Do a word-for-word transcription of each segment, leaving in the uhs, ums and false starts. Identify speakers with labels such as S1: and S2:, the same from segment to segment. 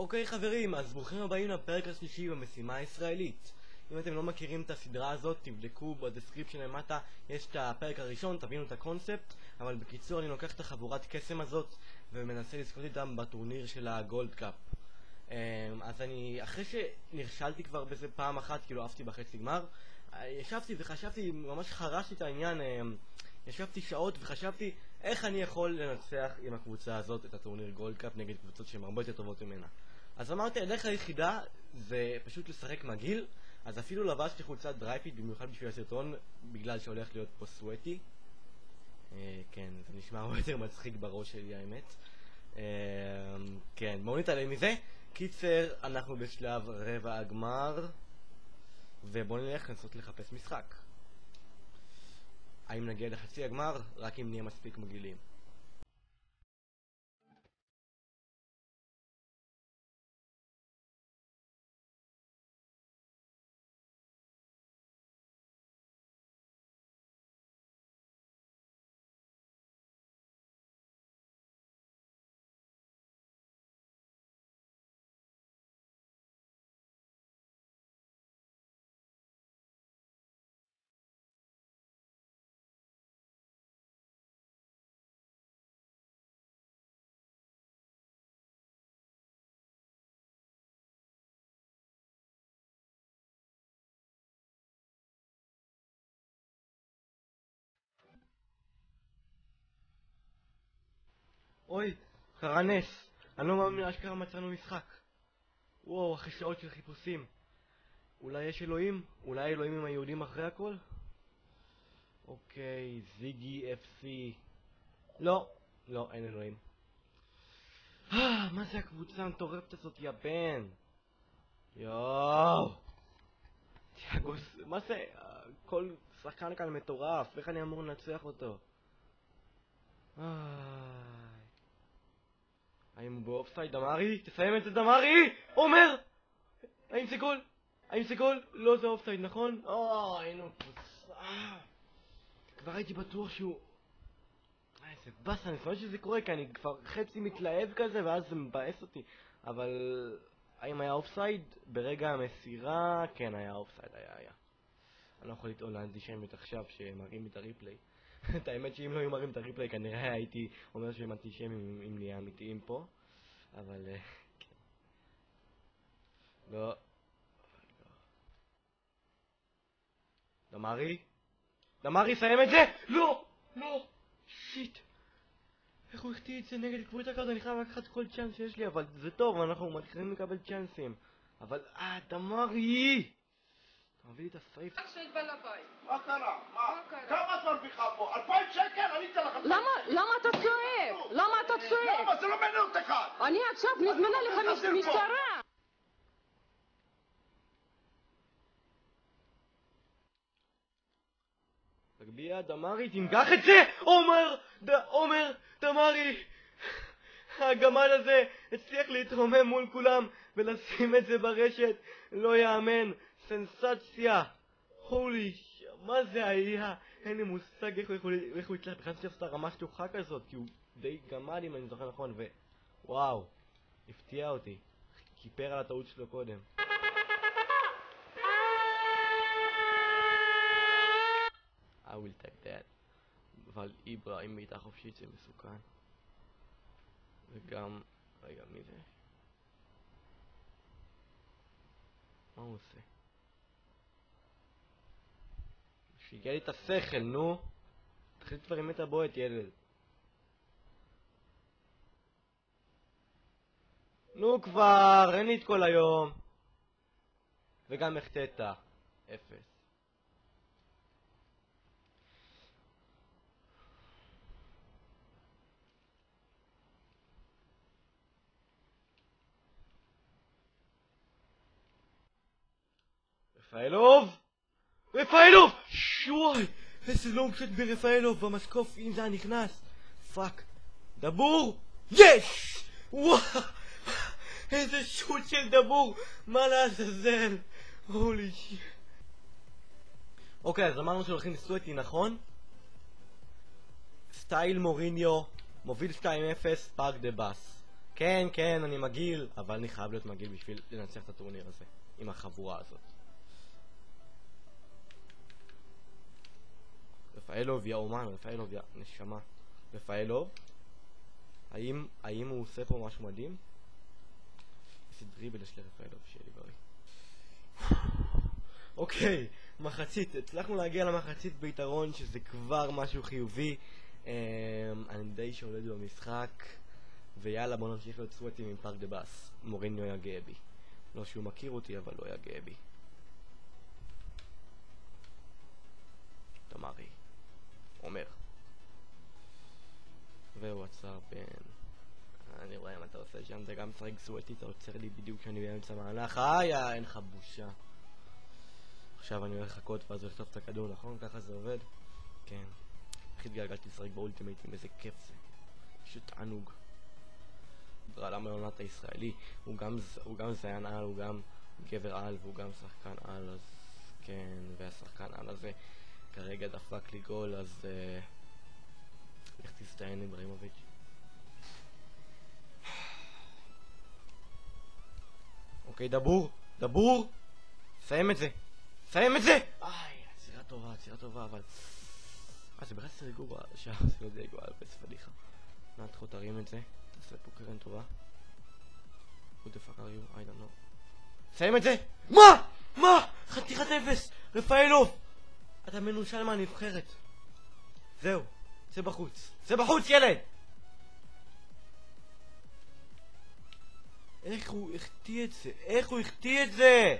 S1: אוקיי חברים, אז ברוכים הבאים לפרק השלישי במשימה הישראלית. אם אתם לא מכירים את הסדרה הזאת, תבדקו בדסקריפשן למטה, יש את הפרק הראשון, תבינו את הקונספט. אבל בקיצור, אני לוקח את החבורת קסם הזאת ומנסה לזכות איתם בטורניר של הגולד קאפ. אז אני, אחרי שנרשלתי כבר בזה פעם אחת, כאילו עפתי בחצי גמר, ישבתי וחשבתי, ממש חרשתי את העניין, ישבתי שעות וחשבתי איך אני יכול לנצח עם הקבוצה הזאת את הטורניר גולד קאפ נגד קבוצות שהן הרבה יותר טובות ממנה. אז אמרתי, הדרך היחידה זה פשוט לשחק מגעיל. אז אפילו לבשתי חולצת דרייפיט במיוחד בשביל הסרטון, בגלל שהולך להיות פה סווטי. אה, כן, זה נשמע הרבה יותר מצחיק בראש שלי האמת. אה, כן, בואו נתעלם מזה. קיצר, אנחנו בשלב רבע הגמר, ובואו נלך לנסות לחפש משחק. האם נגיע לחצי הגמר? רק אם נהיה מספיק מגעילים. אוי, קרה נס. אני לא מאמין, אשכרה מצאנו משחק. וואו, אחרי שעות של חיפושים. אולי יש אלוהים? אולי אלוהים עם היהודים אחרי הכל? אוקיי, זיגי אף סי. לא, לא, אין אלוהים. מה זה הקבוצה המטורפת הזאת, יא בן? יואו. תיאגוס, מה זה? כל שחקן כאן מטורף, איך אני אמור לנצח אותו? האם הוא באופסייד? דמרי? תסיים את זה דמרי! עומר! האם זה גול? האם זה גול? לא, זה אופסייד, נכון? או, היינו פוצע. כבר הייתי בטוח שהוא... איזה בסה, אני חושב שזה קורה, כי אני כבר חצי מתלהב כזה, ואז זה מבאס אותי. אבל... האם היה אופסייד? ברגע המסירה... כן, היה אופסייד, היה, היה. אני לא יכול לטעון לאנטישמיות עכשיו שמראים את הריפליי. את האמת שאם לא היו מראים את הריפליי כנראה הייתי אומר שהם אנטישמים אם נהיה אמיתיים פה. אבל... כן. לא. דמרי? דמרי, סיים את זה! לא! לא! שיט! איך הוא החטיא את זה נגד קבוצה כזאת? אני חייב לקחת כל צ'אנס שיש לי, אבל זה טוב, אנחנו מתחילים לקבל צ'אנסים. אבל... אה, דמרי! אתה מביא לי את הסייף.
S2: מה קרה? מה? כמה את מרוויחה פה? אלפיים שקל? אני אתן לך...
S3: למה אתה צועק? למה אתה צועק?
S2: למה? זה לא מעניין אותך!
S3: אני עכשיו מזמנה לך משטרה!
S1: תגביה, דמרי, תנגח את זה! עומר! עומר! דמרי! הגמל הזה הצליח להתרומם מול כולם ולשים את זה ברשת. לא יאמן. סנסציה. הולי, מה זה היה? אין לי מושג איך הוא הצליח בכלל לעשות את הרמה שטוחה כזאת, כי הוא די גמל אם אני זוכר נכון, ווואו, הפתיע אותי. כיפר על הטעות שלו קודם. I will take that. אבל איברה עם בעיטה חופשית זה מסוכן. וגם... רגע, מי זה? מה הוא עושה? שיגע לי את השכל, נו. תחליט כבר עם את הבועט, ילד. נו כבר, אין לי את כל היום. וגם החטאת. אפס. רפאלוב! רפאלוב! שוואי! איזה לונג שוט ברפאלוב במשקוף, אם זה היה נכנס. פאק. דבור! יש! וואו! איזה שוט של דבור! מה לעזאזל? הולי שיט. אוקיי, אז אמרנו שהולכים לסווטי, נכון? סטייל מוריניו, מוביל שתיים אפס, פארק דה בס. כן, כן, אני מגעיל, אבל אני חייב להיות מגעיל בשביל לנצח את הטורניר הזה, עם החבורה הזאת. רפאלוב, יא אומן, רפאלוב, יא נשמה. רפאלוב? האם, האם הוא עושה פה משהו מדהים? איזה דריבל יש לרפאלוב, שיהיה לי בריא. אוקיי, מחצית, הצלחנו להגיע למחצית ביתרון, שזה כבר משהו חיובי. אני די שולט במשחק, ויאללה בוא נמשיך להיות סווטים עם פארק דה באס. מוריניו היה גאה בי. לא שהוא מכיר אותי, אבל לא היה גאה בי. תמרי אומר והוא עצר בין... אני רואה מה אתה עושה שם, זה גם צריך סווטי, אתה עוצר לי בדיוק כשאני באמצע מהלך. איי, אין לך בושה. עכשיו אני הולך לחכות ואז הוא יחטוף את הכדור, נכון? ככה זה עובד? כן. הכי התגלגלתי לשחק באולטימייטים, איזה כיף זה. פשוט תענוג. ברעלה מעונת הישראלי, הוא גם, הוא גם זיין על, הוא גם גבר על והוא גם שחקן על, אז כן, והשחקן על הזה כרגע דפק לי גול, אז לך תסתיין איברהימוביץ'. אוקיי, דבור, דבור, סיים את זה, סיים את זה! איי, עצירה טובה, עצירה טובה, אבל... אה, זה בכלל סרגו גואל, שם, זה לא די גואל, בס פדיחה. נתחו, תרים את זה, תעשה פה קרן טובה. Who the fuck are you? I don't know. סיים את זה! מה? מה? חתיכת אפס! רפאלוב! אתה מנושל מהנבחרת. זהו, זה בחוץ. זה בחוץ, ילד! איך הוא החטיא את זה? איך הוא החטיא את זה?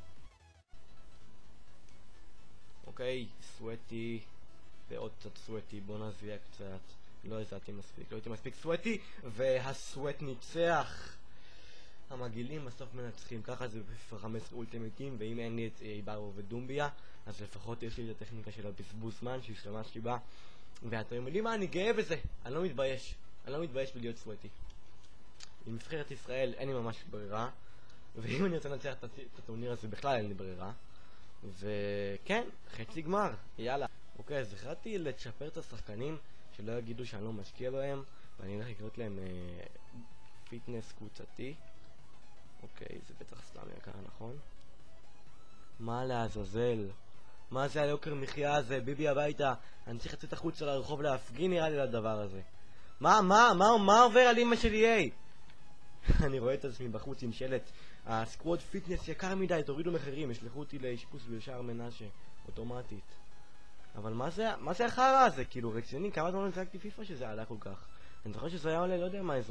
S1: אוקיי, סווטי ועוד קצת סווטי, בוא נזיע קצת. לא הזעתי מספיק, לא הייתי מספיק סווטי, והסווט ניצח. המגעילים בסוף מנצחים, ככה זה בפיפה חמש עשרה אולטימטים, ואם אין לי את איברו ודומביה, אז לפחות יש לי את הטכניקה של הבזבוז זמן שהשתמשתי בה. ואתם יודעים מה? אני גאה בזה, אני לא מתבייש, אני לא מתבייש בלהיות סווטי. עם נבחרת ישראל אין לי ממש ברירה, ואם אני רוצה לנצח את הטורניר הזה בכלל אין לי ברירה. וכן, חצי גמר, יאללה. אוקיי, אז החלטתי לצ'פר את השחקנים שלא יגידו שאני לא משקיע בהם, ואני הולך לקנות להם אה, פיטנס קבוצתי. אוקיי, זה בטח סתם יקר, נכון? מה לעזאזל? מה זה היוקר מחיה הזה? ביבי הביתה, אני צריך לצאת החוצה לרחוב להפגין נראה לי לדבר הזה. מה, מה, מה, מה עובר על אמא שלי, היי? אני רואה את עצמי בחוץ עם שלט, הסקוואד פיטנס יקר מדי, תורידו מחירים, ישלחו אותי לאשפוס בשער מנשה, אוטומטית. אבל מה זה, מה זה החרא הזה? כאילו רציני, כמה זמן נצחקתי פיפה שזה עלה כל כך? אני זוכר שזה היה עולה, לא יודע מה, איזה...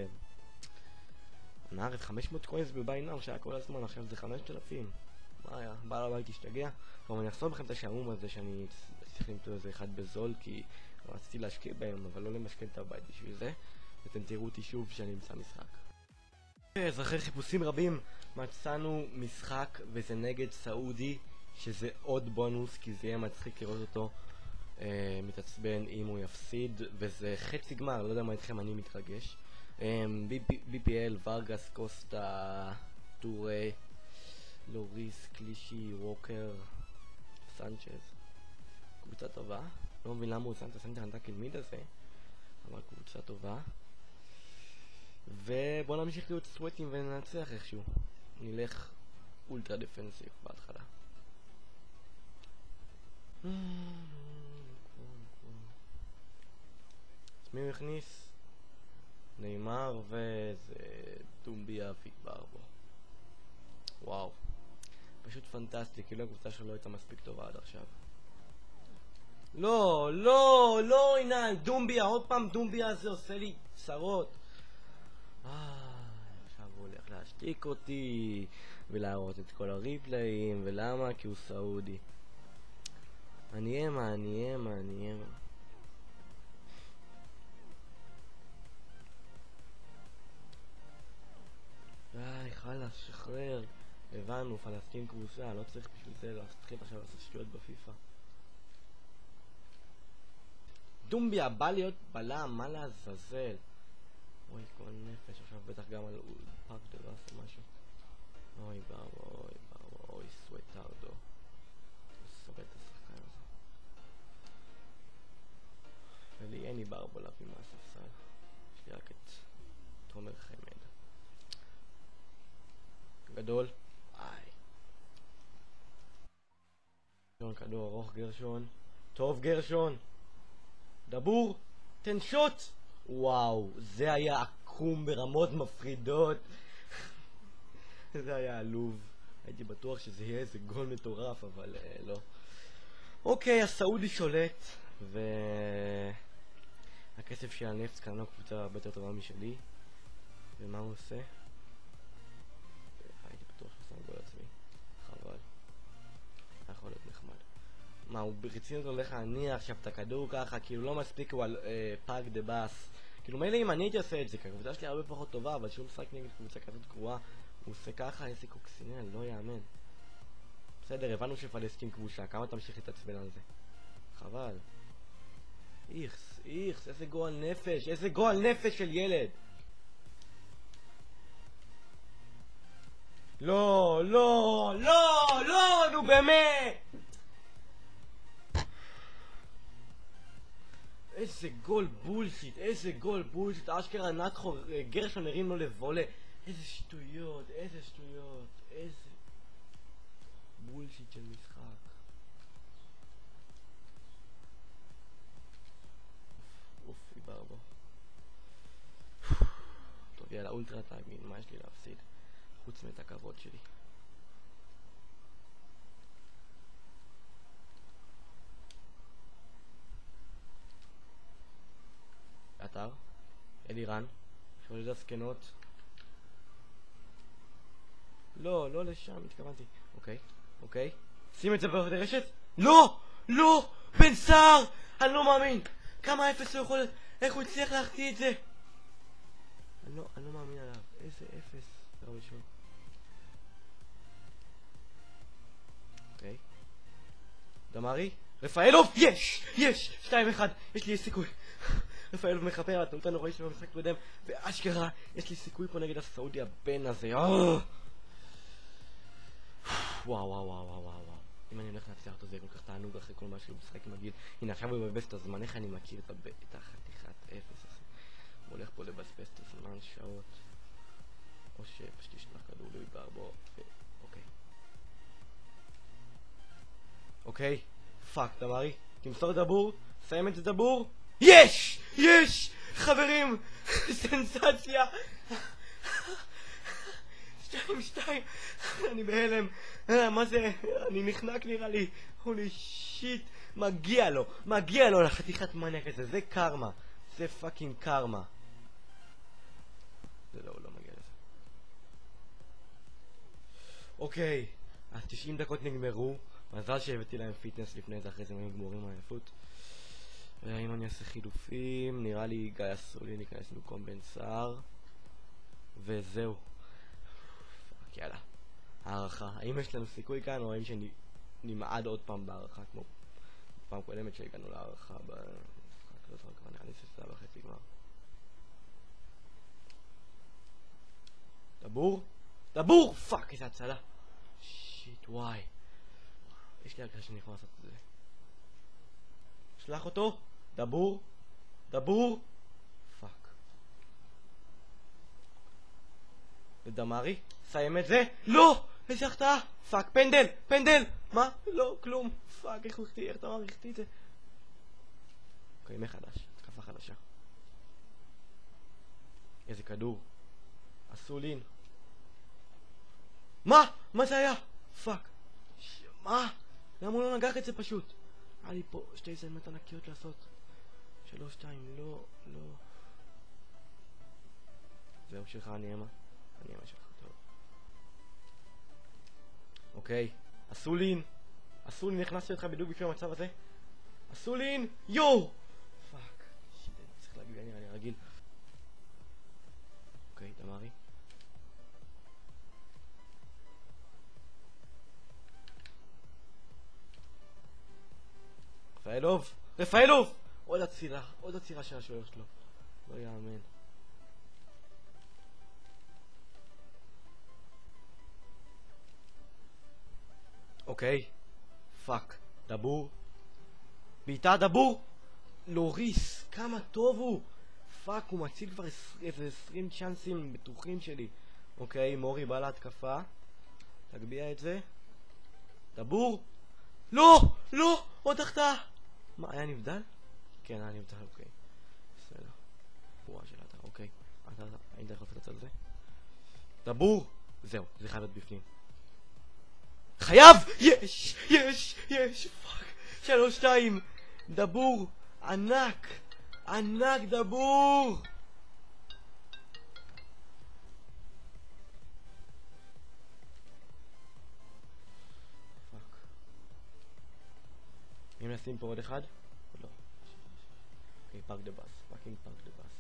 S1: נערת חמש מאות קוינס בביינם שהיה כל הזמן, עכשיו זה חמשת אלפים. מה היה? בעל הבית תשתגע? טוב, אני אחסור בכם את השעמום הזה שאני צריך למצוא איזה אחד בזול, כי רציתי להשקיע בהם, אבל לא למשכן את הבית בשביל זה. ואתם תראו אותי שוב שאני אמצא משחק. אז אחרי חיפושים רבים מצאנו משחק, וזה נגד סעודי, שזה עוד בונוס, כי זה יהיה מצחיק לראות אותו אה, מתעצבן אם הוא יפסיד, וזה חצי גמר, לא יודע מה איתכם, אני מתרגש. אה, בי פי אל, ורגס, קוסטה, טורה, לוריס, קלישי, ווקר, סנצ'ז. קבוצה טובה, לא מבין למה הוא שם את הסנטר הנטקל מיד הזה, אבל קבוצה טובה. ובוא נמשיך להיות סווטים וננצח איכשהו. נלך אולטרה דפנסיב בהתחלה. אז מי הוא הכניס? ניימר וזה דומביה וברבו. וואו, פשוט פנטסטי, כאילו הקבוצה שלו לא הייתה מספיק טובה עד עכשיו. לא, לא, לא עיניים, דומביה, עוד פעם דומביה הזה עושה לי צרות. עכשיו הוא הולך להשתיק אותי ולהראות את כל הריפליים, ולמה? כי הוא סעודי. אני אמה, אני אמה, אני אמה. די, חלאס, שחרר. הבנו, פלסטין קבוצה, לא צריך בשביל זה להתחיל עכשיו לעשות שטויות בפיפה. דומביה בא להיות בלם, מה לעזאזל? אוי, כל נפש, עכשיו בטח גם על פארק דה באס או משהו. אוי ברבו, אוי ברבו, אוי סוויטרדו. שורד את השחקן הזה. ולי אין לי ברבו להביא מהספסל. יש לי רק את תומר חמד. גדול. איי. גרשון, כדור ארוך גרשון. טוב גרשון. דבור. תן שוט. וואו, זה היה עקום ברמות מפחידות. זה היה עלוב. הייתי בטוח שזה יהיה איזה גול מטורף, אבל uh, לא. אוקיי, הסעודי שולט, והכסף של הנפט קנה קבוצה הרבה יותר טובה משלי. ומה הוא עושה? הייתי בטוח שהוא שם גול עצמי. חבל. יכול להיות נחמד. מה, הוא ברצינות הולך להניח עכשיו את הכדור ככה, כאילו לא מספיק הוא על אה, פאג דה באס. כאילו מילא אם אני הייתי עושה את זה, כי הקבוצה שלי הרבה פחות טובה, אבל שהוא משחק נגד קבוצה כזאת גרועה, הוא עושה ככה, איזה קוקסינל, לא יאמן. בסדר, הבנו שפלסטין כבושה, כמה תמשיך להתעצבן על זה? חבל. איכס, איכס, איזה גועל נפש, איזה גועל נפש של ילד. לא, לא, לא, לא, נו באמת. איזה גול בולשיט, איזה גול בולשיט, אשכרה נתחו גרשון הרים לו לבולה. איזה שטויות, איזה שטויות, איזה בולשיט של משחק. אוף, איבר בו. טוב, יאללה, אולטרה טיימין, מה יש לי להפסיד? חוץ מאת הכבוד שלי. אתר, אלירן, שואל את הסקנות. לא, לא לשם, התכוונתי. אוקיי, אוקיי. שים את זה ברשת? לא! לא! בן סער! אני לא מאמין! כמה אפס הוא יכול... איך הוא הצליח להחטיא את זה? אני לא, אני לא מאמין עליו. איזה אפס. זה לא ראשון. אוקיי. דמרי? רפאלוב! יש! יש! שתיים אחד! יש לי סיכוי. רפאלוב מחפר, התנועות הנוראי שלו במשחק קודם, ואשכרה, יש לי סיכוי פה נגד הסעודי הבן הזה. וואו וואו וואו וואו וואו. אם אני הולך להצליח אותו זה כל כך תענוג אחרי כל מה שהוא משחק מגיל. הנה עכשיו הוא מבזבז את הזמן, איך אני מכיר את החתיכת אפס הזה. הוא הולך פה לבזבז את הזמן שעות, או שפשוט ישלח כדור ליבר בו. אוקיי אוקיי, פאק דמרי, תמסור דבור, סיים את זה דבור. יש! יש! חברים! סנסציה! שתיים שתיים! אני בהלם. מה זה? אני נחנק נראה לי. הולי שיט. מגיע לו. מגיע לו לחתיכת מניאק הזה. זה קרמה. זה פאקינג קרמה. זה לא, לא מגיע לזה. אוקיי. אז תשעים דקות נגמרו. מזל שהבאתי להם פיטנס לפני זה, אחרי זה הם גמורים מהעייפות. אם אני אעשה חילופים, נראה לי גיא אסולין ייכנס במקום בן סער. וזהו. פאק, יאללה. הערכה. האם יש לנו סיכוי כאן, או האם שנמעד עוד פעם בהערכה, כמו פעם קודמת שהגענו להערכה במשחק, לא זוכר כבר, נראה לי שזה היה בחצי גמר. דבור? דבור! פאק, איזה הצלה. שיט, וואי. יש לי הרגשה שאני יכול לעשות את זה. שלח אותו. דבור. דבור. פאק. ודמרי. סיים את זה. לא! איזה החטאה. פאק. פנדל. פנדל. מה? לא, כלום. פאק, איך הוא החטיא? איך דמרי החטיא את זה? אוקיי, מחדש. התקפה חדשה. איזה כדור. אסולין. מה? מה זה היה? פאק. ש... מה? למה הוא לא נגח את זה פשוט? היה לי פה שתי הזדמנויות ענקיות לעשות. שלוש, שתיים, לא, לא. זהו שלך, הניאמה. הניאמה שלך, טוב. אוקיי. אסולין. אסולין, נכנסתי אותך בדיוק בשביל המצב הזה. אסולין! יו! פאק. שיט, אני צריך להגיד, אני נראה רגיל. אוקיי, דמרי. רפאלוב! רפאלוב! עוד הצירה, עוד הצירה של השוער שלו. לא יאמן. אוקיי. פאק. דבור. בעיטה דבור! לוריס, כמה טוב הוא! פאק, הוא מציל כבר איזה עשרים צ'אנסים בטוחים שלי. אוקיי, מורי בא להתקפה. תגביע את זה. דבור! לא! לא! עוד החטאה! מה, היה נבדל? כן, היה נבדל, אוקיי. בסדר. בועה של אתה, אוקיי. אתה, היית יכול לפתת על זה? דבור! זהו, זה חייב להיות בפנים. חייב! יש! יש! יש! פאק! שלוש שתיים! דבור! ענק! ענק דבור! פאק. אם נשים פה עוד אחד? לא. אוקיי, פארק דה בס. פאקינג פארק דה בס.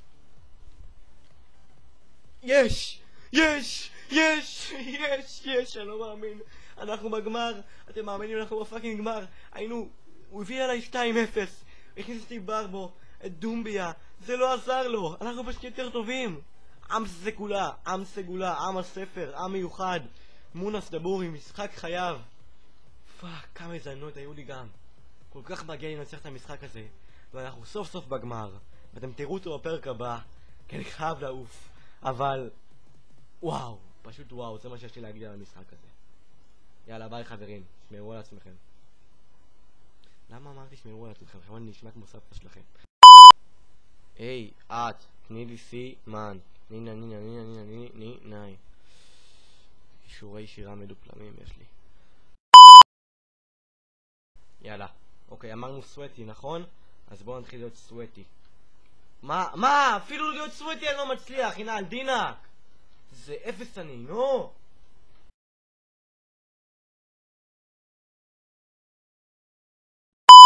S1: יש! יש! יש! יש! יש! אני לא מאמין. אנחנו בגמר. אתם מאמינים? אנחנו בפאקינג גמר. היינו... הוא הביא עליי שתיים אפס. הכניס אותי ברבו. את דומביה. זה לא עזר לו. אנחנו פשוט יותר טובים. עם סגולה. עם סגולה. עם הספר. עם מיוחד. מונס דבורי. משחק חייו. פאק, כמה הזדמנויות היו לי גם. כל כך מגיע לי לנצח את המשחק הזה. ואנחנו סוף סוף בגמר. ואתם תראו אותו בפרק הבא. כי אני חייב לעוף. אבל... וואו. פשוט וואו. זה מה שיש לי להגיד על המשחק הזה. יאללה, ביי חברים. שמרו על עצמכם. למה אמרתי שמרו על עצמכם? חבל נשמע כמו סבתא שלכם. היי, את, תני לי סימן. נינה, נינה, נינה, נינה, נינה, נינה, נינה. אישורי שירה מדופלמים יש לי. יאללה. אוקיי, אמרנו סווטי, נכון? אז בואו נתחיל להיות סווטי. מה? מה? אפילו להיות סווטי אני לא מצליח. הנה, על דינק. זה אפס אני, נו.